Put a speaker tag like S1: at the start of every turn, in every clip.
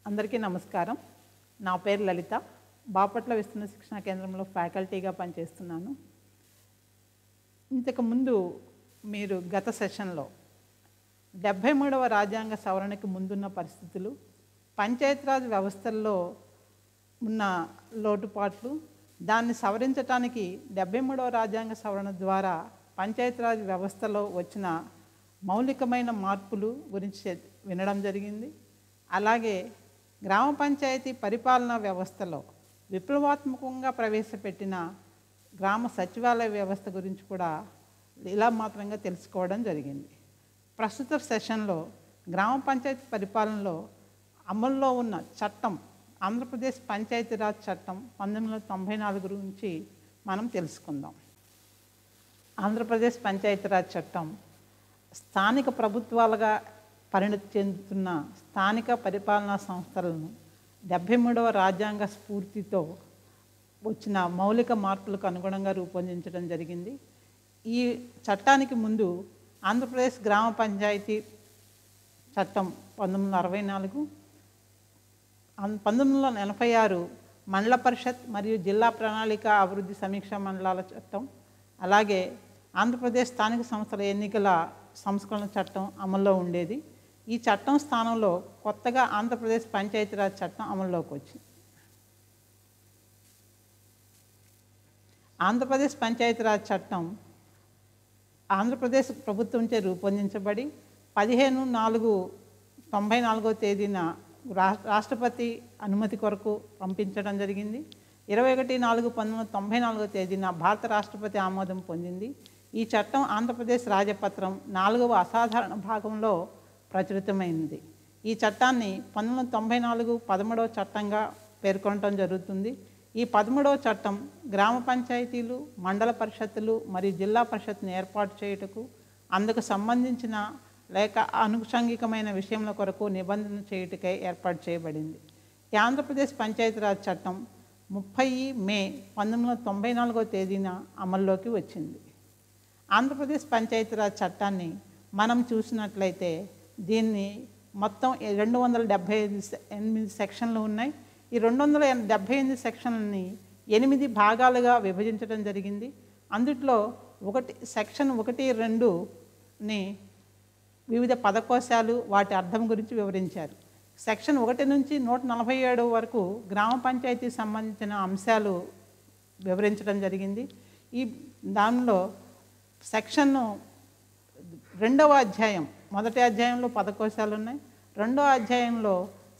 S1: అందరికీ నమస్కారం. నా పేరు లలిత. బాపట్ల విస్తృత శిక్షణ కేంద్రంలో ఫ్యాకల్టీగా పనిచేస్తున్నాను. ఇంతకుముందు మీరు గత సెషన్లో 73వ రాజ్యాంగ సవరణకి ముందున్న పరిస్థితులు, పంచాయతీరాజ్ వ్యవస్థల్లో ఉన్న లోటుపాట్లు, దాన్ని సవరించడానికి 73వ రాజ్యాంగ సవరణ ద్వారా పంచాయతీరాజ్ వ్యవస్థలో వచ్చిన మౌలికమైన మార్పులు గురించి వినడం జరిగింది. అలాగే గ్రామ పంచాయతీ పరిపాలనా వ్యవస్థలో విప్లవాత్మకంగా ప్రవేశపెట్టిన గ్రామ సచివాలయ వ్యవస్థ గురించి కూడా ఇలా మాత్రంగా తెలుసుకోవడం జరిగింది. ప్రస్తుత సెషన్లో గ్రామ పంచాయతీ పరిపాలనలో అమల్లో ఉన్న చట్టం, ఆంధ్రప్రదేశ్ పంచాయతీరాజ్ చట్టం 1994 గురించి మనం తెలుసుకుందాం. ఆంధ్రప్రదేశ్ పంచాయతీరాజ్ చట్టం స్థానిక ప్రభుత్వాలుగా పరిణతి చెందుతున్న స్థానిక పరిపాలనా సంస్థలను 73వ రాజ్యాంగ స్ఫూర్తితో వచ్చిన మౌలిక మార్పులకు అనుగుణంగా రూపొందించడం జరిగింది. ఈ చట్టానికి ముందు ఆంధ్రప్రదేశ్ గ్రామ పంచాయతీ చట్టం 1964, 1986 మండల పరిషత్ మరియు జిల్లా ప్రణాళిక అభివృద్ధి సమీక్షా మండలాల చట్టం, అలాగే ఆంధ్రప్రదేశ్ స్థానిక సంస్థల ఎన్నికల సంస్కరణ చట్టం అమల్లో ఉండేది. ఈ చట్టం స్థానంలో కొత్తగా ఆంధ్రప్రదేశ్ పంచాయతీరాజ్ చట్టం అమల్లోకి వచ్చింది. ఆంధ్రప్రదేశ్ పంచాయతీరాజ్ చట్టం ఆంధ్రప్రదేశ్ ప్రభుత్వంచే రూపొందించబడి 15/4/94 తేదీన రాష్ట్రపతి అనుమతి కొరకు పంపించడం జరిగింది. 21/4/1994 తేదీన భారత రాష్ట్రపతి ఆమోదం పొందింది. ఈ చట్టం ఆంధ్రప్రదేశ్ రాజపత్రం 4వ అసాధారణ భాగంలో ప్రచురితమైంది. ఈ చట్టాన్ని 1994 13వ చట్టంగా పేర్కొనడం జరుగుతుంది. ఈ 13వ చట్టం గ్రామ పంచాయతీలు, మండల పరిషత్తులు మరియు జిల్లా పరిషత్తును ఏర్పాటు చేయుటకు, అందుకు సంబంధించిన లేక ఆనుషంగికమైన విషయముల కొరకు నిబంధన చేయుటకై ఏర్పాటు చేయబడింది. ఈ ఆంధ్రప్రదేశ్ పంచాయతీరాజ్ చట్టం 30 మే 1994 తేదీన అమల్లోకి వచ్చింది. ఆంధ్రప్రదేశ్ పంచాయతీరాజ్ చట్టాన్ని మనం చూసినట్లయితే దీన్ని మొత్తం 278 సెక్షన్లు ఉన్నాయి. ఈ 278 సెక్షన్లని 8 భాగాలుగా విభజించడం జరిగింది. అందుట్లో సెక్షన్ 1-2ని వివిధ పదకోశాలు, వాటి అర్థం గురించి వివరించారు. సెక్షన్ 1 నుంచి 147 వరకు గ్రామ పంచాయతీకి సంబంధించిన అంశాలు వివరించడం జరిగింది. దానిలో సెక్షన్ 2వ అధ్యాయం, మొదటి అధ్యాయంలో పదకోశాలు ఉన్నాయి. 2వ అధ్యాయంలో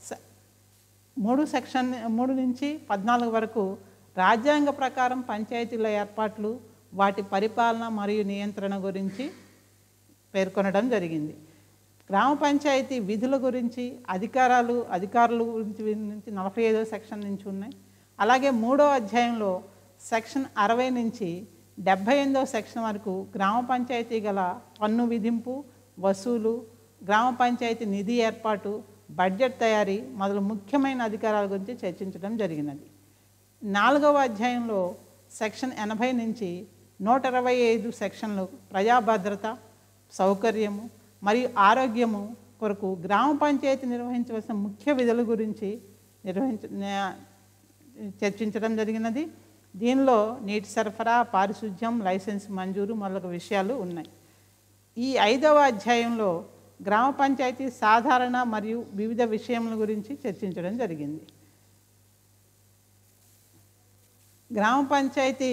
S1: 3 నుంచి 14 వరకు రాజ్యాంగ ప్రకారం పంచాయతీల ఏర్పాట్లు, వాటి పరిపాలన మరియు నియంత్రణ గురించి పేర్కొనడం జరిగింది. గ్రామ పంచాయతీ విధుల గురించి, అధికారుల గురించి 45వ సెక్షన్ నుంచి ఉన్నాయి. అలాగే 3వ అధ్యాయంలో సెక్షన్ 60 నుంచి 78వ సెక్షన్ వరకు గ్రామ పంచాయతీ గల పన్ను విధింపు, వసూలు, గ్రామ పంచాయతీ నిధి ఏర్పాటు, బడ్జెట్ తయారీ మొదలు ముఖ్యమైన అధికారాల గురించి చర్చించడం జరిగినది. 4వ అధ్యాయంలో సెక్షన్ 80 నుంచి 125 సెక్షన్లు ప్రజా భద్రత, సౌకర్యము మరియు ఆరోగ్యము కొరకు గ్రామ పంచాయతీ నిర్వహించవలసిన ముఖ్య విధుల గురించి చర్చించడం జరిగినది. దీనిలో నీటి సరఫరా, పారిశుధ్యం, లైసెన్స్ మంజూరు మొదలగు విషయాలు ఉన్నాయి. ఈ 5వ అధ్యాయంలో గ్రామ పంచాయతీ సాధారణ మరియు వివిధ విషయముల గురించి చర్చించడం జరిగింది. గ్రామ పంచాయతీ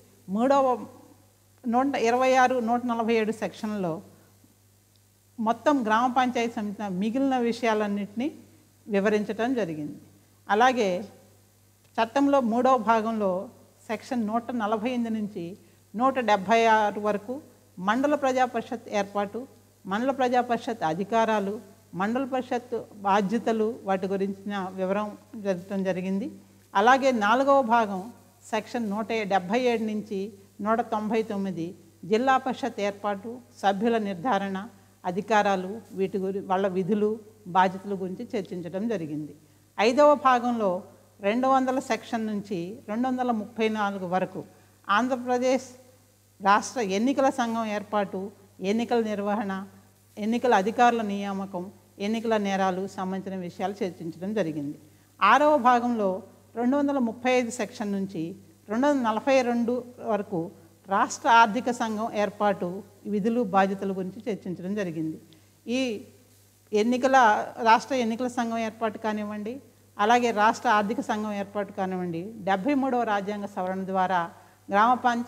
S1: 126, 147 సెక్షన్లో మొత్తం గ్రామ పంచాయతీ సంబంధించిన మిగిలిన విషయాలన్నింటినీ వివరించడం జరిగింది. అలాగే చట్టంలో 3వ భాగంలో సెక్షన్ 148 నుంచి 176 వరకు మండల ప్రజా పరిషత్ ఏర్పాటు, మండల ప్రజా పరిషత్ అధికారాలు, మండల పరిషత్ బాధ్యతలు, వాటి గురించిన వివరం జరగడం జరిగింది. అలాగే 4వ భాగం సెక్షన్ 177 నుంచి 199 జిల్లా పరిషత్ ఏర్పాటు, సభ్యుల నిర్ధారణ, అధికారాలు, వాళ్ళ విధులు, బాధ్యతల గురించి చర్చించడం జరిగింది. 5వ భాగంలో 200 సెక్షన్ నుంచి 234 వరకు ఆంధ్రప్రదేశ్ రాష్ట్ర ఎన్నికల సంఘం ఏర్పాటు, ఎన్నికల నిర్వహణ, ఎన్నికల అధికారుల నియామకం, ఎన్నికల నేరాలు సంబంధించిన విషయాలు చర్చించడం జరిగింది. 6వ భాగంలో 235 సెక్షన్ నుంచి 242 వరకు రాష్ట్ర ఆర్థిక సంఘం ఏర్పాటు విధులు బాధ్యతల గురించి చర్చించడం జరిగింది. ఈ రాష్ట్ర ఎన్నికల సంఘం ఏర్పాటు కానివ్వండి, అలాగే రాష్ట్ర ఆర్థిక సంఘం ఏర్పాటు కానివ్వండి, 73వ రాజ్యాంగ సవరణ ద్వారా గ్రామ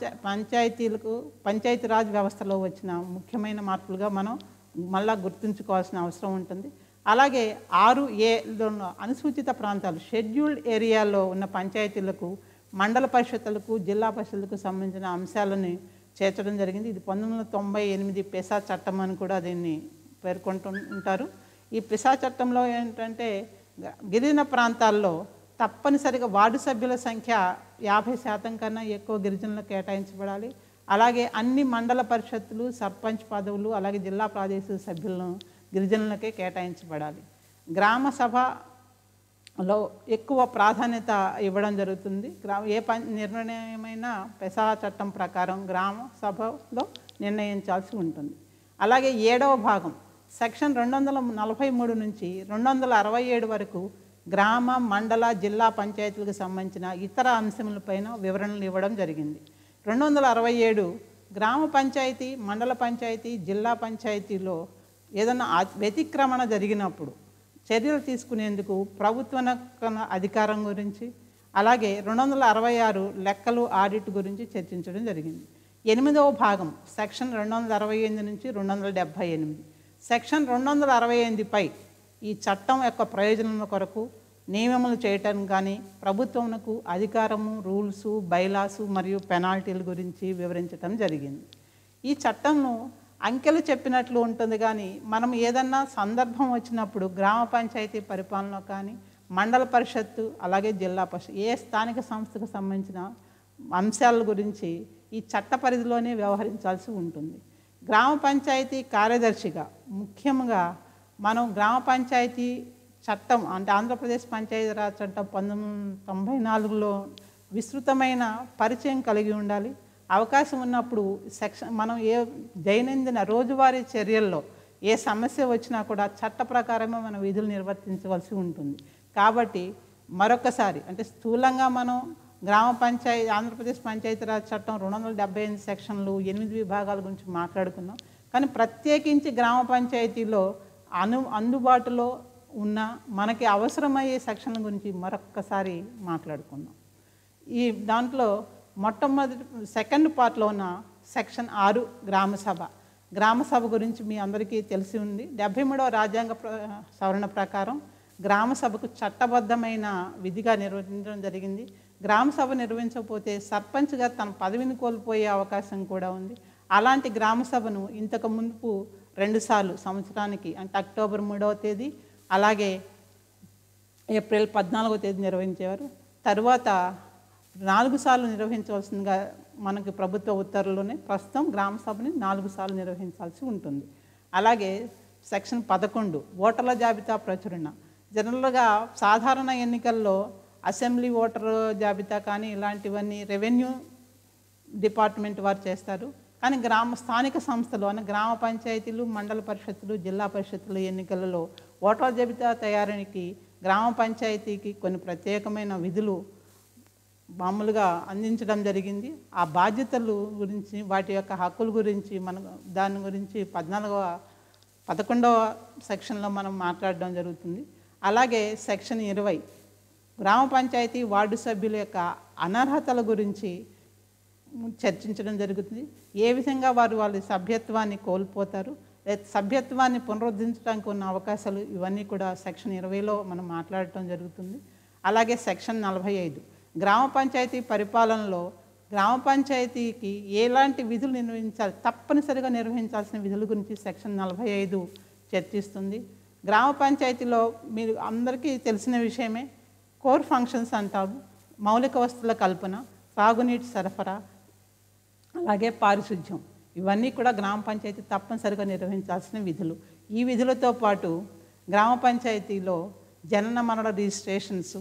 S1: పంచాయతీరాజ్ వ్యవస్థలో వచ్చిన ముఖ్యమైన మార్పులుగా మనం మళ్ళా గుర్తుంచుకోవాల్సిన అవసరం ఉంటుంది. అలాగే 6A అనుసూచిత ప్రాంతాలు షెడ్యూల్డ్ ఏరియాలో ఉన్న పంచాయతీలకు, మండల పరిషత్తులకు, జిల్లా పరిషత్తులకు సంబంధించిన అంశాలను చేర్చడం జరిగింది. ఇది 1998 పెసా చట్టం అని కూడా దీన్ని పేర్కొంటూ ఉంటారు. ఈ పెసా చట్టంలో ఏంటంటే గిరిజన ప్రాంతాల్లో తప్పనిసరిగా వార్డు సభ్యుల సంఖ్య 50% కన్నా ఎక్కువ గిరిజనులకు కేటాయించబడాలి. అలాగే అన్ని మండల పరిషత్తులు, సర్పంచ్ పదవులు, అలాగే జిల్లా ప్రాదేశిక సభ్యులను గిరిజనులకే కేటాయించబడాలి. గ్రామ సభలో ఎక్కువ ప్రాధాన్యత ఇవ్వడం జరుగుతుంది. ఏ నిర్ణయమైనా పెసా చట్టం ప్రకారం గ్రామ సభలో నిర్ణయించాల్సి ఉంటుంది. అలాగే 7వ భాగం సెక్షన్ 243 నుంచి 267 వరకు గ్రామ, మండల, జిల్లా పంచాయతీలకు సంబంధించిన ఇతర అంశములపైన వివరణలు ఇవ్వడం జరిగింది. 267 గ్రామ పంచాయతీ, మండల పంచాయతీ, జిల్లా పంచాయతీలో ఏదైనా వ్యతిక్రమణ జరిగినప్పుడు చర్యలు తీసుకునేందుకు ప్రభుత్వ అధికారం గురించి, అలాగే 266 లెక్కలు, ఆడిట్ గురించి చర్చించడం జరిగింది. 8వ భాగం సెక్షన్ 268 నుంచి 278 సెక్షన్ 268పై ఈ చట్టం యొక్క ప్రయోజనాల కొరకు నియమములు చేయటానికి కానీ ప్రభుత్వమునకు అధికారము, రూల్సు, బైలాసు మరియు పెనాల్టీల గురించి వివరించడం జరిగింది. ఈ చట్టంను అంకెలు చెప్పినట్లు ఉంటుంది, కానీ మనం ఏదన్నా సందర్భం వచ్చినప్పుడు గ్రామ పంచాయతీ పరిపాలన కానీ, మండల పరిషత్తు, అలాగే జిల్లా పరిషత్ ఏ స్థానిక సంస్థకు సంబంధించిన అంశాల గురించి ఈ చట్ట పరిధిలోనే వ్యవహరించాల్సి ఉంటుంది. గ్రామ పంచాయతీ కార్యదర్శిగా ముఖ్యంగా మనం గ్రామ పంచాయతీ చట్టం అంటే ఆంధ్రప్రదేశ్ పంచాయతీరాజ్ చట్టం 1994లో విస్తృతమైన పరిచయం కలిగి ఉండాలి. అవకాశం ఉన్నప్పుడు మనం దైనందిన రోజువారీ చర్యల్లో ఏ సమస్య వచ్చినా కూడా చట్ట ప్రకారమే మన విధులు నిర్వర్తించవలసి ఉంటుంది. కాబట్టి మరొకసారి అంటే స్థూలంగా మనం ఆంధ్రప్రదేశ్ పంచాయతీరాజ్ చట్టం 278 సెక్షన్లు, 8 విభాగాల గురించి మాట్లాడుకున్నాం. కానీ ప్రత్యేకించి గ్రామ పంచాయతీలో అందుబాటులో ఉన్న మనకి అవసరమయ్యే సెక్షన్ల గురించి మరొక్కసారి మాట్లాడుకుందాం. దాంట్లో మొట్టమొదటి సెకండ్ పార్ట్లో ఉన్న సెక్షన్ 6 గ్రామ సభ గురించి మీ అందరికీ తెలిసి ఉంది. 73వ రాజ్యాంగ సవరణ ప్రకారం గ్రామ సభకు చట్టబద్ధమైన విధిగా నిర్వహించడం జరిగింది. గ్రామ సభ నిర్వహించకపోతే సర్పంచ్గా తన పదవిని కోల్పోయే అవకాశం కూడా ఉంది. అలాంటి గ్రామ సభను ఇంతకు ముందు 2 సార్లు సంవత్సరానికి అంటే అక్టోబర్ 3వ తేదీ, అలాగే ఏప్రిల్ 14వ తేదీ నిర్వహించేవారు. తర్వాత 4 సార్లు నిర్వహించవలసిందిగా మనకి ప్రభుత్వ ఉత్తర్వుల్లోనే ప్రస్తుతం గ్రామ సభని 4 సార్లు నిర్వహించాల్సి ఉంటుంది. అలాగే సెక్షన్ 11 ఓటర్ల జాబితా ప్రచురణ. జనరల్గా సాధారణ ఎన్నికల్లో అసెంబ్లీ ఓటర్ జాబితా కానీ ఇలాంటివన్నీ రెవెన్యూ డిపార్ట్మెంట్ వారు చేస్తారు. కానీ స్థానిక సంస్థలు అనే గ్రామ పంచాయతీలు, మండల పరిషత్తులు, జిల్లా పరిషత్తుల ఎన్నికలలో ఓటర్ల జాబితా తయారీకి గ్రామ పంచాయతీకి కొన్ని ప్రత్యేకమైన విధులు మామూలుగా అందించడం జరిగింది. ఆ బాధ్యతలు గురించి, వాటి యొక్క హక్కుల గురించి దాని గురించి 11వ సెక్షన్లో మనం మాట్లాడడం జరుగుతుంది. అలాగే సెక్షన్ 20 గ్రామ పంచాయతీ వార్డు సభ్యుల యొక్క అనర్హతల గురించి చర్చించడం జరుగుతుంది. ఏ విధంగా వాళ్ళ సభ్యత్వాన్ని కోల్పోతారు, సభ్యత్వాన్ని పునరుద్ధరించడానికి ఉన్న అవకాశాలు, ఇవన్నీ కూడా సెక్షన్ 20లో మనం మాట్లాడటం జరుగుతుంది. అలాగే సెక్షన్ 45 గ్రామ పంచాయతీ పరిపాలనలో గ్రామ పంచాయతీకి ఎలాంటి విధులు తప్పనిసరిగా నిర్వహించాల్సిన విధుల గురించి సెక్షన్ 45 చర్చిస్తుంది. గ్రామ పంచాయతీలో మీరు అందరికీ తెలిసిన విషయమే, కోర్ ఫంక్షన్స్ అంటాము. మౌలిక వస్తువుల కల్పన, తాగునీటి సరఫరా, అలాగే పారిశుధ్యం, ఇవన్నీ కూడా గ్రామ పంచాయతీ తప్పనిసరిగా నిర్వహించాల్సిన విధులు. ఈ విధులతో పాటు గ్రామ పంచాయతీలో జనన మరణ రిజిస్ట్రేషన్స్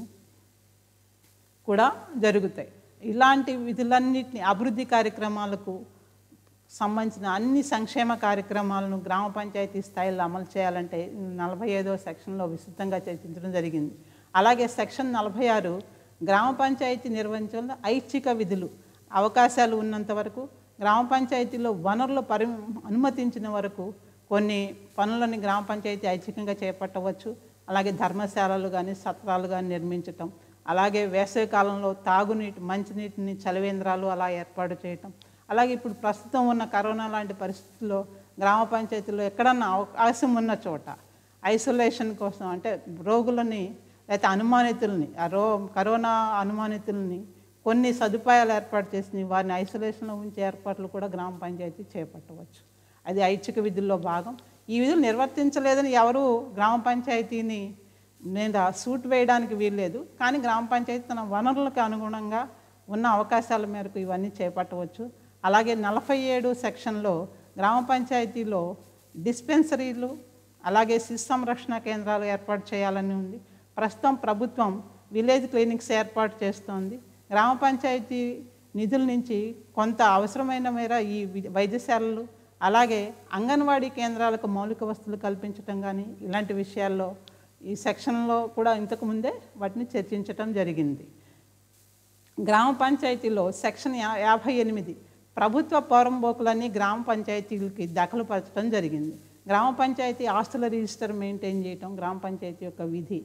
S1: కూడా జరుగుతాయి. ఇలాంటి విధులన్నింటినీ అభివృద్ధి కార్యక్రమాలకు సంబంధించిన అన్ని సంక్షేమ కార్యక్రమాలను గ్రామ పంచాయతీ స్థాయిలో అమలు చేయాలంటే 45వ సెక్షన్లో విస్తృతంగా చర్చించడం జరిగింది. అలాగే సెక్షన్ 46 గ్రామ పంచాయతీ నిర్వహించడంలో ఐచ్ఛిక విధులు అవకాశాలు ఉన్నంత వరకు గ్రామ పంచాయతీలో వనరులు అనుమతించిన వరకు కొన్ని పనులని గ్రామ పంచాయతీ ఐచ్ఛికంగా చేపట్టవచ్చు. అలాగే ధర్మశాలలు కానీ సత్రాలు కానీ నిర్మించటం, అలాగే వేసవి కాలంలో తాగునీటి మంచినీటిని చలివేంద్రాలు అలా ఏర్పాటు చేయటం, అలాగే ఇప్పుడు ప్రస్తుతం ఉన్న కరోనా లాంటి పరిస్థితుల్లో గ్రామ పంచాయతీలో ఎక్కడన్నా అవకాశం ఉన్న చోట ఐసోలేషన్ కోసం అంటే రోగులని లేకపోతే అనుమానితుల్ని కరోనా అనుమానితుల్ని కొన్ని సదుపాయాలు ఏర్పాటు చేసి వారిని ఐసోలేషన్లో ఉంచే ఏర్పాట్లు కూడా గ్రామ పంచాయతీ చేపట్టవచ్చు. అది ఐచ్ఛిక విధుల్లో భాగం. ఈ విధులు నిర్వర్తించలేదని ఎవరు గ్రామ పంచాయతీని మీద సూట్ వేయడానికి వీల్లేదు. కానీ గ్రామ పంచాయతీ తన వనరులకు అనుగుణంగా ఉన్న అవకాశాల మేరకు ఇవన్నీ చేపట్టవచ్చు. అలాగే 47 సెక్షన్లో గ్రామ పంచాయతీలో డిస్పెన్సరీలు అలాగే శిశు సంరక్షణ కేంద్రాలు ఏర్పాటు చేయాలని ఉంది. ప్రస్తుతం ప్రభుత్వం విలేజ్ క్లినిక్స్ ఏర్పాటు చేస్తోంది. గ్రామ పంచాయతీ నిధుల నుంచి కొంత అవసరమైన మేర ఈ వైద్యశాలలు అలాగే అంగన్వాడీ కేంద్రాలకు మౌలిక వసతులు కల్పించడం కానీ ఇలాంటి విషయాల్లో ఈ సెక్షన్లో కూడా ఇంతకుముందే వాటిని చర్చించటం జరిగింది. గ్రామ పంచాయతీలో సెక్షన్ 58 ప్రభుత్వ పోరంబోకులన్నీ గ్రామ పంచాయతీలకి దాఖలుపరచడం జరిగింది. గ్రామ పంచాయతీ ఆస్తుల రిజిస్టర్ మెయింటైన్ చేయటం గ్రామ పంచాయతీ యొక్క విధి.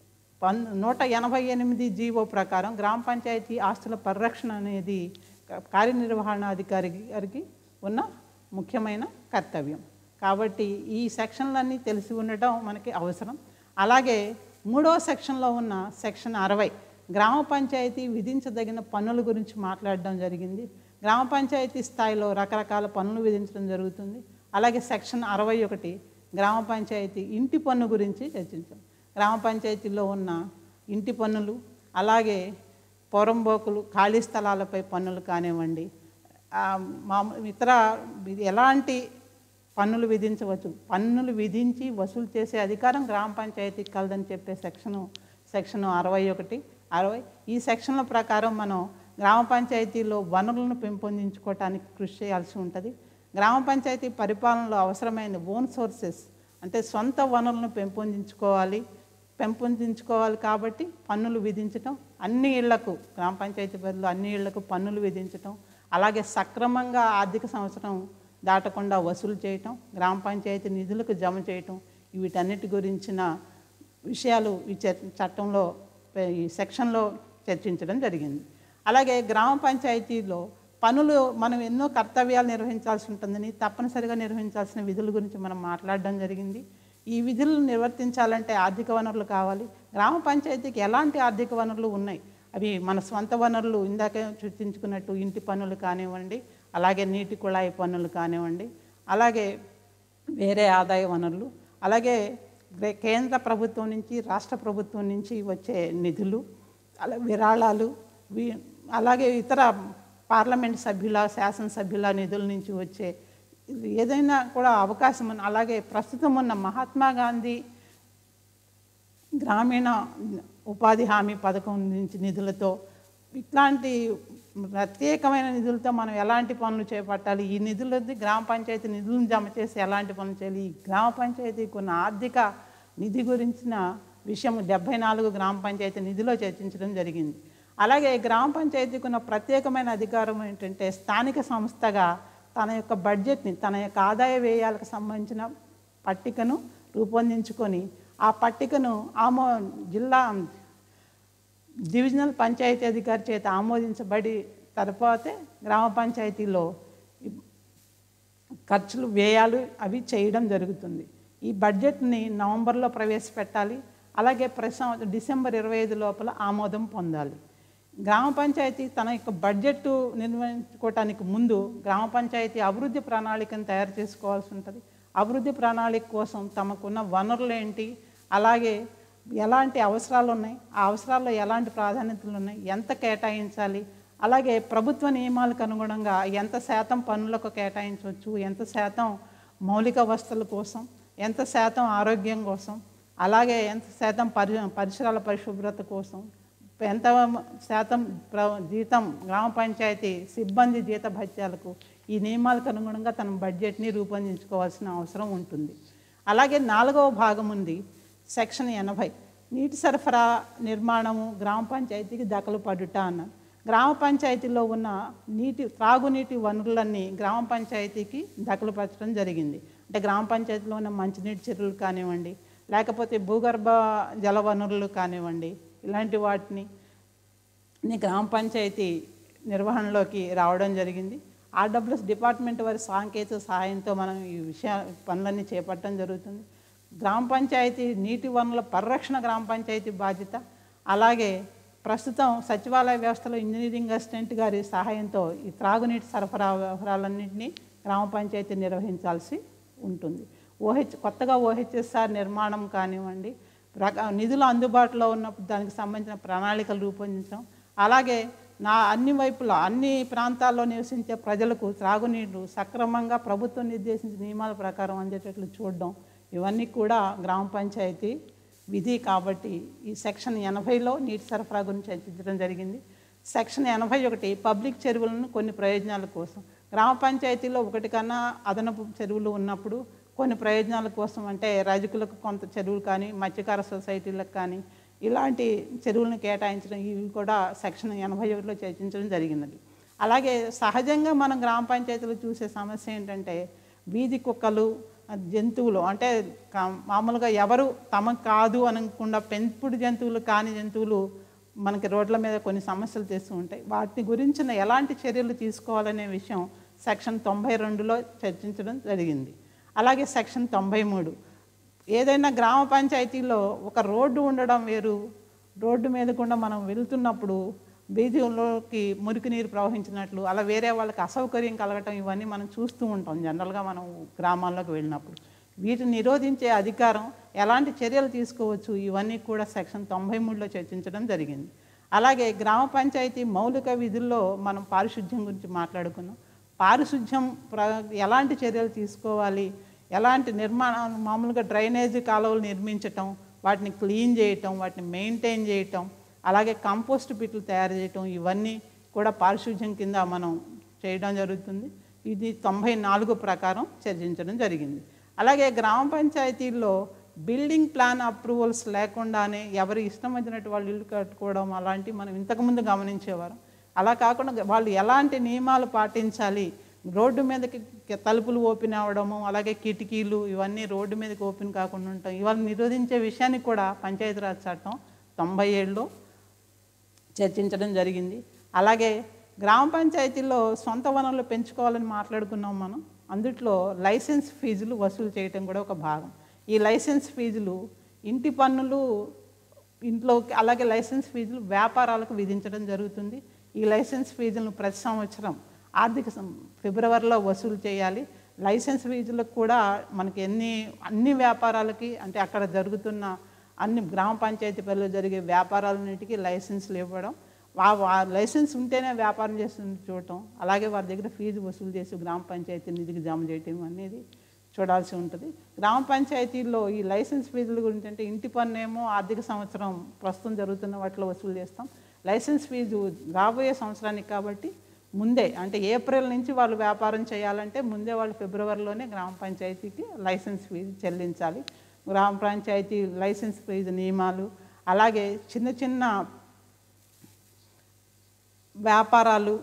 S1: 188 జీవో ప్రకారం గ్రామ పంచాయతీ ఆస్తుల పరిరక్షణ అనేది కార్యనిర్వహణాధికారి గారికి ఉన్న ముఖ్యమైన కర్తవ్యం. కాబట్టి ఈ సెక్షన్లన్నీ తెలిసి ఉండటం మనకి అవసరం. అలాగే 3వ సెక్షన్లో ఉన్న సెక్షన్ 60 గ్రామ పంచాయతీ విధించదగిన పన్నుల గురించి మాట్లాడడం జరిగింది. గ్రామ పంచాయతీ స్థాయిలో రకరకాల పన్నులు విధించడం జరుగుతుంది. అలాగే సెక్షన్ 61 గ్రామ పంచాయతీ ఇంటి పన్ను గురించి చర్చించాం. గ్రామ పంచాయతీలో ఉన్న ఇంటి పన్నులు అలాగే పోరంబోకులు ఖాళీ స్థలాలపై పన్నులు కానివ్వండి, ఇతర ఎలాంటి పన్నులు విధించవచ్చు, పన్నులు విధించి వసూలు చేసే అధికారం గ్రామ పంచాయతీకి కలదని చెప్పే సెక్షన్ 61, 60 ఈ సెక్షన్ల ప్రకారం మనం గ్రామ పంచాయతీలో వనరులను పెంపొందించుకోవటానికి కృషి చేయాల్సి ఉంటుంది. గ్రామ పంచాయతీ పరిపాలనలో అవసరమైన ఓన్ సోర్సెస్ అంటే సొంత వనరులను పెంపొందించుకోవాలి కాబట్టి పన్నులు విధించటం, అన్ని ఇళ్లకు గ్రామ పంచాయతీ పరిధిలో అన్ని ఇళ్లకు పన్నులు విధించటం, అలాగే సక్రమంగా ఆర్థిక సంవత్సరం దాటకుండా వసూలు చేయటం, గ్రామ పంచాయతీ నిధులకు జమ చేయటం, వీటన్నిటి గురించిన విషయాలు ఈ చట్టంలో ఈ సెక్షన్లో చర్చించడం జరిగింది. అలాగే గ్రామ పంచాయతీలో పనులు మనం ఎన్నో కర్తవ్యాలు నిర్వహించాల్సి ఉంటుందని తప్పనిసరిగా నిర్వహించాల్సిన విధుల గురించి మనం మాట్లాడడం జరిగింది. ఈ విధులను నిర్వర్తించాలంటే ఆర్థిక వనరులు కావాలి. గ్రామ పంచాయతీకి ఎలాంటి ఆర్థిక వనరులు ఉన్నాయి? అవి మన స్వంత వనరులు ఇందాక చర్చించుకున్నట్టు ఇంటి పన్నులు కానివ్వండి, అలాగే నీటి కుళాయి పన్నులు కానివ్వండి, అలాగే వేరే ఆదాయ వనరులు, అలాగే కేంద్ర ప్రభుత్వం నుంచి రాష్ట్ర ప్రభుత్వం నుంచి వచ్చే నిధులు, అలా విరాళాలు, అలాగే ఇతర పార్లమెంట్ సభ్యుల శాసనసభ్యుల నిధుల నుంచి వచ్చే ఏదైనా కూడా అవకాశం ఉన్న, అలాగే ప్రస్తుతం ఉన్న మహాత్మా గాంధీ గ్రామీణ ఉపాధి హామీ పథకం నుంచి నిధులతో ఇట్లాంటి ప్రత్యేకమైన నిధులతో మనం ఎలాంటి పనులు చేపట్టాలి, ఈ నిధులది గ్రామ పంచాయతీ నిధులను జమ చేసి ఎలాంటి పనులు చేయాలి, ఈ గ్రామ పంచాయతీకి ఉన్న ఆర్థిక నిధి గురించిన విషయం 74 గ్రామ పంచాయతీ నిధిలో చర్చించడం జరిగింది. అలాగే గ్రామ పంచాయతీకి ఉన్న ప్రత్యేకమైన అధికారం ఏంటంటే స్థానిక సంస్థగా తన యొక్క బడ్జెట్ని, తన యొక్క ఆదాయ వ్యయాలకు సంబంధించిన పట్టికను రూపొందించుకొని ఆ పట్టికను జిల్లా డివిజనల్ పంచాయతీ అధికారి చేత ఆమోదించబడి తర్వాతే గ్రామ పంచాయతీలో ఖర్చులు వ్యయాలు అవి చేయడం జరుగుతుంది. ఈ బడ్జెట్ని నవంబర్లో ప్రవేశపెట్టాలి. అలాగే డిసెంబర్ 25 లోపల ఆమోదం పొందాలి. గ్రామ పంచాయతీ తన యొక్క బడ్జెట్ నిర్వహించుకోవటానికి ముందు గ్రామ పంచాయతీ అభివృద్ధి ప్రణాళికను తయారు చేసుకోవాల్సి ఉంటుంది. అభివృద్ధి ప్రణాళిక కోసం తమకున్న వనరులు ఏంటి, అలాగే ఎలాంటి అవసరాలు ఉన్నాయి, ఆ అవసరాల్లో ఎలాంటి ప్రాధాన్యతలు ఉన్నాయి, ఎంత కేటాయించాలి, అలాగే ప్రభుత్వ నియమాలకు అనుగుణంగా ఎంత శాతం పన్నులకు కేటాయించవచ్చు, ఎంత శాతం మౌలిక వసతుల కోసం, ఎంత శాతం ఆరోగ్యం కోసం, అలాగే ఎంత శాతం పరిసరాల పరిశుభ్రత కోసం, ఎంత శాతం జీతం గ్రామ పంచాయతీ సిబ్బంది జీత భత్యాలకు, ఈ నియమాలకు అనుగుణంగా తన బడ్జెట్ని రూపొందించుకోవాల్సిన అవసరం ఉంటుంది. అలాగే 4వ భాగం ఉంది, సెక్షన్ 80, నీటి సరఫరా నిర్మాణము గ్రామ పంచాయతీకి దఖలు పడుట అన్నారు. గ్రామ పంచాయతీలో ఉన్న త్రాగునీటి వనరులన్నీ గ్రామ పంచాయతీకి దఖలు పరచడం జరిగింది. అంటే గ్రామ పంచాయతీలో ఉన్న మంచినీటి చెరువులు కానివ్వండి, లేకపోతే భూగర్భ జల వనరులు కానివ్వండి, ఇలాంటి వాటిని గ్రామ పంచాయతీ నిర్వహణలోకి రావడం జరిగింది. ఆర్డబ్ల్యూఎస్ డిపార్ట్మెంట్ వారి సాంకేతిక సహాయంతో మనం ఈ పనులన్నీ చేపట్టడం జరుగుతుంది. గ్రామ పంచాయతీ నీటి వనరుల పరిరక్షణ గ్రామ పంచాయతీ బాధ్యత. అలాగే ప్రస్తుతం సచివాలయ వ్యవస్థలో ఇంజనీరింగ్ అసిస్టెంట్ గారి సహాయంతో ఈ త్రాగునీటి సరఫరా వ్యవహారాలన్నింటినీ గ్రామ పంచాయతీ నిర్వహించాల్సి ఉంటుంది. కొత్తగా ఓహెచ్ఎస్ఆర్ నిర్మాణం కానివ్వండి, నిధులు అందుబాటులో ఉన్నప్పుడు దానికి సంబంధించిన ప్రణాళికలు రూపొందించడం, అలాగే అన్ని వైపులా అన్ని ప్రాంతాల్లో నివసించే ప్రజలకు త్రాగునీరు సక్రమంగా ప్రభుత్వం నిర్దేశించిన నియమాల ప్రకారం అందేటట్లు చూడడం, ఇవన్నీ కూడా గ్రామ పంచాయతీ విధి. కాబట్టి ఈ సెక్షన్ 80లో నీటి సరఫరా గురించి చర్చించడం జరిగింది. సెక్షన్ 81 పబ్లిక్ చెరువులను కొన్ని ప్రయోజనాల కోసం. గ్రామ పంచాయతీలో ఒకటి కన్నా అదనపు చెరువులు ఉన్నప్పుడు కొన్ని ప్రయోజనాల కోసం, అంటే రజకులకు కొంత చెరువులు కానీ, మత్స్యకార సొసైటీలకు కానీ ఇలాంటి చెరువులను కేటాయించడం, ఇవి కూడా సెక్షన్ 81లో చర్చించడం జరిగినది. అలాగే సహజంగా మనం గ్రామ పంచాయతీలో చూసే సమస్య ఏంటంటే వీధి కుక్కలు, జంతువులు, అంటే మామూలుగా ఎవరు తమకు కాదు అనకుండా పెంపుడు జంతువులు కాని జంతువులు మనకి రోడ్ల మీద కొన్ని సమస్యలు తెస్తూ ఉంటాయి. వాటి గురించిన ఎలాంటి చర్యలు తీసుకోవాలనే విషయం సెక్షన్ 92లో చర్చించడం జరిగింది. అలాగే సెక్షన్ 93, ఏదైనా గ్రామ పంచాయతీలో ఒక రోడ్డు ఉండడం వేరు, రోడ్డు మీద కూడా మనం వెళ్తున్నప్పుడు వీధిలోకి మురికి నీరు ప్రవహించినట్లు, అలా వేరే వాళ్ళకి అసౌకర్యం కలగటం, ఇవన్నీ మనం చూస్తూ ఉంటాం జనరల్గా మనం గ్రామాల్లోకి వెళ్ళినప్పుడు. వీటిని నిరోధించే అధికారం, ఎలాంటి చర్యలు తీసుకోవచ్చు, ఇవన్నీ కూడా సెక్షన్ 93లో చర్చించడం జరిగింది. అలాగే గ్రామ పంచాయతీ మౌలిక విధుల్లో మనం పారిశుద్ధ్యం గురించి మాట్లాడుకున్నాం. పారిశుద్ధ్యం ఎలాంటి చర్యలు తీసుకోవాలి, ఎలాంటి నిర్మాణాలు, మామూలుగా డ్రైనేజీ కాలువలు నిర్మించటం, వాటిని క్లీన్ చేయటం, వాటిని మెయింటైన్ చేయటం, అలాగే కంపోస్ట్ పిట్లు తయారు చేయటం, ఇవన్నీ కూడా పారిశుద్ధ్యం కింద మనం చేయడం జరుగుతుంది. ఇది 94 ప్రకారం చర్చించడం జరిగింది. అలాగే గ్రామ పంచాయతీల్లో బిల్డింగ్ ప్లాన్ అప్రూవల్స్ లేకుండానే ఎవరి ఇష్టం వచ్చినట్టు వాళ్ళు ఇల్లు కట్టుకోవడం, అలాంటివి మనం ఇంతకుముందు గమనించేవారు. అలా కాకుండా వాళ్ళు ఎలాంటి నియమాలు పాటించాలి, రోడ్డు మీదకి తలుపులు ఓపెన్ అవ్వడము, అలాగే కిటికీలు ఇవన్నీ రోడ్డు మీదకి ఓపెన్ కాకుండా ఉంటాం, ఇవాళ నిరోధించే విషయాన్ని కూడా పంచాయతీరాజ్ చట్టం 97లో చర్చించడం జరిగింది. అలాగే గ్రామ పంచాయతీల్లో సొంత వనరులు పెంచుకోవాలని మాట్లాడుకున్నాం మనం. అందుట్లో లైసెన్స్ ఫీజులు వసూలు చేయటం కూడా ఒక భాగం. ఈ లైసెన్స్ ఫీజులు ఇంటి పన్నులు ఇంట్లో, అలాగే లైసెన్స్ ఫీజులు వ్యాపారాలకు విధించడం జరుగుతుంది. ఈ లైసెన్స్ ఫీజులను ప్రతి సంవత్సరం ఫిబ్రవరిలో వసూలు చేయాలి. లైసెన్స్ ఫీజులకు కూడా మనకి అన్ని వ్యాపారాలకి, అంటే అక్కడ జరుగుతున్న అన్ని గ్రామ పంచాయతీ పరిధిలో జరిగే వ్యాపారాలన్నిటికీ లైసెన్స్లు ఇవ్వడం, లైసెన్స్ ఉంటేనే వ్యాపారం చేస్తుంది చూడటం, అలాగే వారి దగ్గర ఫీజు వసూలు చేసి గ్రామ పంచాయతీ నిధికి జమ చేయటం అనేది చూడాల్సి ఉంటుంది. గ్రామ పంచాయతీల్లో ఈ లైసెన్స్ ఫీజుల గురించి, అంటే ఇంటి పన్ను ఏమో ఆర్థిక సంవత్సరం ప్రస్తుతం జరుగుతున్న వాటిలో వసూలు చేస్తాం. లైసెన్స్ ఫీజు రాబోయే సంవత్సరానికి కాబట్టి ముందే, అంటే ఏప్రిల్ నుంచి వాళ్ళు వ్యాపారం చేయాలంటే ముందే వాళ్ళు ఫిబ్రవరిలోనే గ్రామ పంచాయతీకి లైసెన్స్ ఫీజు చెల్లించాలి. గ్రామ పంచాయతీ లైసెన్స్ ఫీజు నియమాలు, అలాగే చిన్న చిన్న వ్యాపారాలు,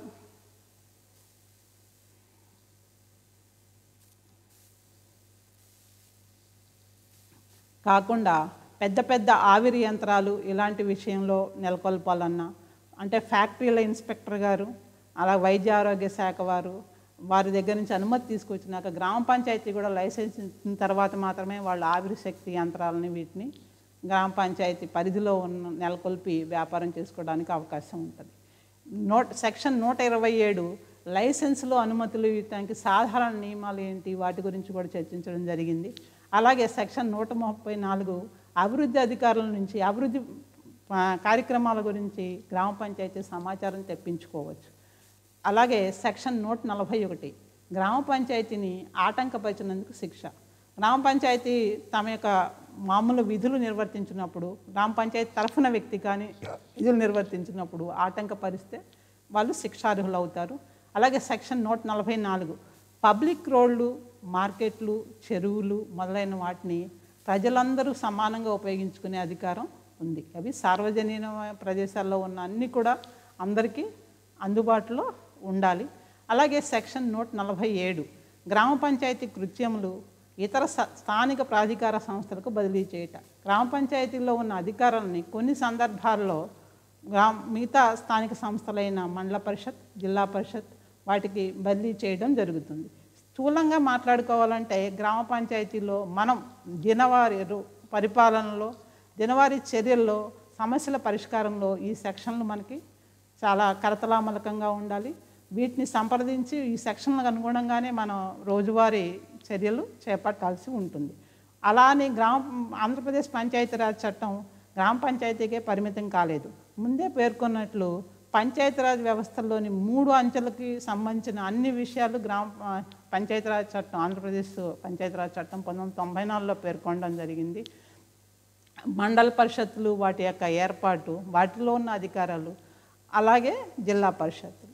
S1: కాకుండా పెద్ద పెద్ద ఆవిరి యంత్రాలు ఇలాంటి విషయంలో నెలకొల్పాలన్నా, అంటే ఫ్యాక్టరీల ఇన్స్పెక్టర్ గారు, అలా వైద్య ఆరోగ్య శాఖ వారి దగ్గర నుంచి అనుమతి తీసుకొచ్చినాక గ్రామ పంచాయతీ కూడా లైసెన్స్ ఇచ్చిన తర్వాత మాత్రమే వాళ్ళు ఆవిరి శక్తి యంత్రాలని వీటిని గ్రామ పంచాయతీ పరిధిలో నెలకొల్పి వ్యాపారం చేసుకోవడానికి అవకాశం ఉంటుంది. సెక్షన్ 127 లైసెన్స్లో అనుమతులు ఇవ్వడానికి సాధారణ నియమాలు ఏంటి, వాటి గురించి కూడా చర్చించడం జరిగింది. అలాగే సెక్షన్ 134 అభివృద్ధి అధికారుల నుంచి అభివృద్ధి కార్యక్రమాల గురించి గ్రామ పంచాయతీ సమాచారం తెప్పించుకోవచ్చు. అలాగే సెక్షన్ 141 గ్రామ పంచాయతీని ఆటంకపరిచినందుకు శిక్ష. గ్రామ పంచాయతీ తమ యొక్క మామూలు విధులు నిర్వర్తించినప్పుడు, గ్రామ పంచాయతీ తరఫున వ్యక్తి కానీ విధులు నిర్వర్తించినప్పుడు ఆటంకపరిస్తే వాళ్ళు శిక్షార్హులు అవుతారు. అలాగే సెక్షన్ 144 పబ్లిక్ రోడ్లు, మార్కెట్లు, చెరువులు మొదలైన వాటిని ప్రజలందరూ సమానంగా ఉపయోగించుకునే అధికారం ఉంది. అవి సార్వజనీన ప్రదేశాల్లో ఉన్న అన్నీ కూడా అందరికీ అందుబాటులో ఉండాలి. అలాగే సెక్షన్ 147 గ్రామ పంచాయతీ కృత్యములు ఇతర స్థానిక ప్రాధికార సంస్థలకు బదిలీ చేయట. గ్రామ పంచాయతీల్లో ఉన్న అధికారాలని కొన్ని సందర్భాల్లో మిగతా స్థానిక సంస్థలైన మండల పరిషత్, జిల్లా పరిషత్ వాటికి బదిలీ చేయడం జరుగుతుంది. స్థూలంగా మాట్లాడుకోవాలంటే గ్రామ పంచాయతీలో మనం దినవారీ పరిపాలనలో, దినవారీ చర్యల్లో, సమస్యల పరిష్కారంలో ఈ సెక్షన్లు మనకి చాలా కరతలామలకంగా ఉండాలి. వీటిని సంప్రదించి ఈ సెక్షన్లకు అనుగుణంగానే మనం రోజువారీ చర్యలు చేపట్టాల్సి ఉంటుంది. అలానే ఆంధ్రప్రదేశ్ పంచాయతీరాజ్ చట్టం గ్రామ పంచాయతీకే పరిమితం కాలేదు. ముందే పేర్కొన్నట్లు పంచాయతీరాజ్ వ్యవస్థల్లోని 3 అంచెలకి సంబంధించిన అన్ని విషయాలు పంచాయతీరాజ్ చట్టం, ఆంధ్రప్రదేశ్ పంచాయతీరాజ్ చట్టం 1994లో పేర్కొనడం జరిగింది. మండల పరిషత్తులు, వాటి యొక్క ఏర్పాటు, వాటిలో ఉన్న అధికారాలు, అలాగే జిల్లా పరిషత్తులు,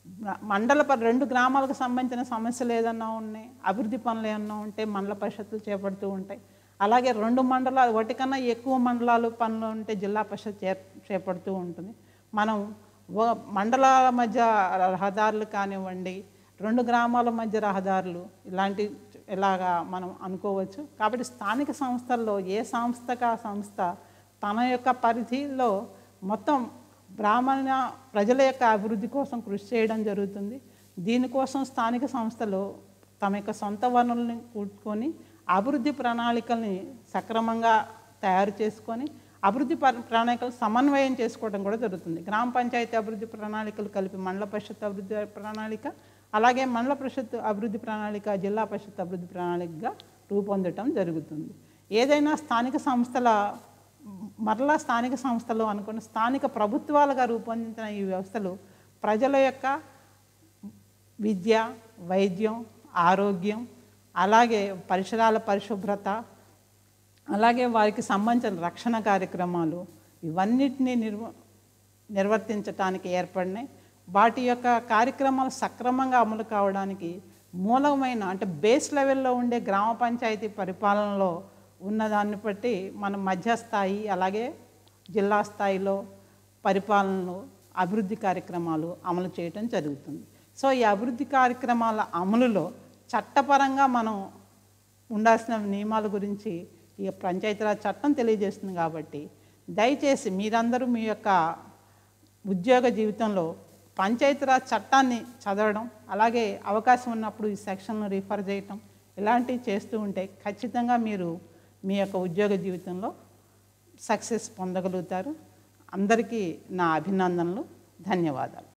S1: రెండు గ్రామాలకు సంబంధించిన సమస్యలు ఏదన్నా ఉన్నాయి, అభివృద్ధి పనులు ఏమన్నా ఉంటే మండల పరిషత్తులు చేపడుతూ ఉంటాయి. అలాగే 2 మండలాలు, ఒకటికన్నా ఎక్కువ మండలాలు పనులు ఉంటే జిల్లా పరిషత్ చేపడుతూ ఉంటుంది. మనం మండలాల మధ్య రహదారులు కానివ్వండి, 2 గ్రామాల మధ్య రహదారులు ఇలాగా మనం అనుకోవచ్చు. కాబట్టి స్థానిక సంస్థల్లో ఏ సంస్థకు ఆ సంస్థ తన యొక్క పరిధిలో మొత్తం బ్రాహ్మణ ప్రజల యొక్క అభివృద్ధి కోసం కృషి చేయడం జరుగుతుంది. దీనికోసం స్థానిక సంస్థలు తమ యొక్క సొంత వనరులను కూడుకొని అభివృద్ధి ప్రణాళికల్ని సక్రమంగా తయారు చేసుకొని అభివృద్ధి ప్రణాళికలు సమన్వయం చేసుకోవడం కూడా జరుగుతుంది. గ్రామ పంచాయతీ అభివృద్ధి ప్రణాళికలు కలిపి మండల పరిషత్ అభివృద్ధి ప్రణాళిక, అలాగే మండల పరిషత్ అభివృద్ధి ప్రణాళిక, జిల్లా పరిషత్ అభివృద్ధి ప్రణాళికగా రూపొందటం జరుగుతుంది. ఏదైనా స్థానిక సంస్థలు అనుకున్న స్థానిక ప్రభుత్వాలుగా రూపొందించిన ఈ వ్యవస్థలు ప్రజల యొక్క విద్య, వైద్యం, ఆరోగ్యం, అలాగే పరిసరాల పరిశుభ్రత, అలాగే వారికి సంబంధించిన రక్షణ కార్యక్రమాలు ఇవన్నిటినీ నిర్వర్తించడానికి ఏర్పడినాయి. వాటి యొక్క కార్యక్రమాలు సక్రమంగా అమలు కావడానికి మూలమైన అంటే బేస్ లెవెల్లో ఉండే గ్రామ పంచాయతీ పరిపాలనలో ఉన్నదాన్ని బట్టి మనం మధ్యస్థాయి, అలాగే జిల్లా స్థాయిలో పరిపాలనలో అభివృద్ధి కార్యక్రమాలు అమలు చేయటం జరుగుతుంది. సో ఈ అభివృద్ధి కార్యక్రమాల అమలులో చట్టపరంగా మనం ఉండాల్సిన నియమాల గురించి ఈ పంచాయతీరాజ్ చట్టం తెలియజేస్తుంది. కాబట్టి దయచేసి మీరందరూ మీ యొక్క ఉద్యోగ జీవితంలో పంచాయతీరాజ్ చట్టాన్ని చదవడం, అలాగే అవకాశం ఉన్నప్పుడు ఈ సెక్షన్ను రిఫర్ చేయటం ఇలాంటివి చేస్తూ ఉంటే ఖచ్చితంగా మీరు మీ యొక్క ఉద్యోగ జీవితంలో సక్సెస్ పొందగలుగుతారు. అందరికీ నా అభినందనలు, ధన్యవాదాలు.